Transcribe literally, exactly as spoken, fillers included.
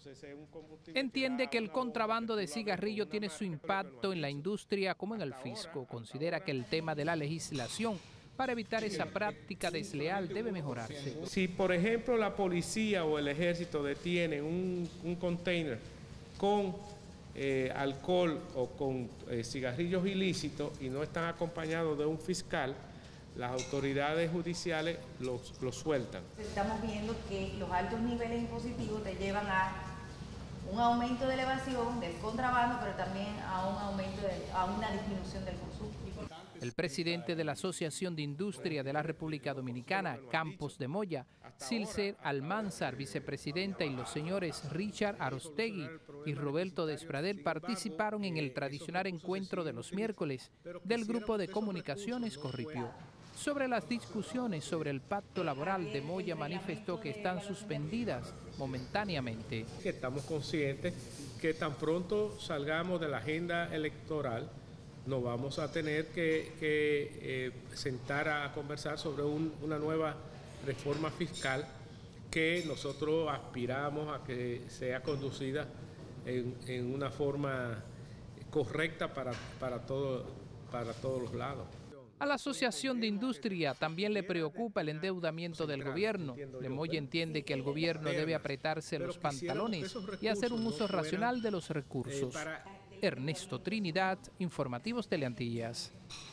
Entiende que el contrabando de cigarrillo tiene su impacto en la industria como en el fisco. Considera que el tema de la legislación para evitar esa práctica desleal debe mejorarse. Si, por ejemplo, la policía o el ejército detienen un, un container con eh, alcohol o con eh, cigarrillos ilícitos y no están acompañados de un fiscal, las autoridades judiciales los, los sueltan. Estamos viendo que los altos niveles impositivos te llevan a un aumento de la evasión, del contrabando, pero también a un aumento, de, a una disminución del consumo. El presidente de la Asociación de Industria de la República Dominicana, Campos de Moya, Silcer Almanzar, vicepresidenta, y los señores Richard Arostegui y Roberto Despradel participaron en el tradicional encuentro de los miércoles del Grupo de Comunicaciones Corripio. Sobre las discusiones sobre el pacto laboral, de Moya manifestó que están suspendidas momentáneamente. Estamos conscientes que tan pronto salgamos de la agenda electoral, nos vamos a tener que, que eh, sentar a conversar sobre un, una nueva reforma fiscal que nosotros aspiramos a que sea conducida en, en una forma correcta para, para, todo, para todos los lados. A la Asociación de Industria también le preocupa el endeudamiento del gobierno. De Moya entiende que el gobierno debe apretarse los pantalones y hacer un uso racional de los recursos. Ernesto Trinidad, Informativos Teleantillas.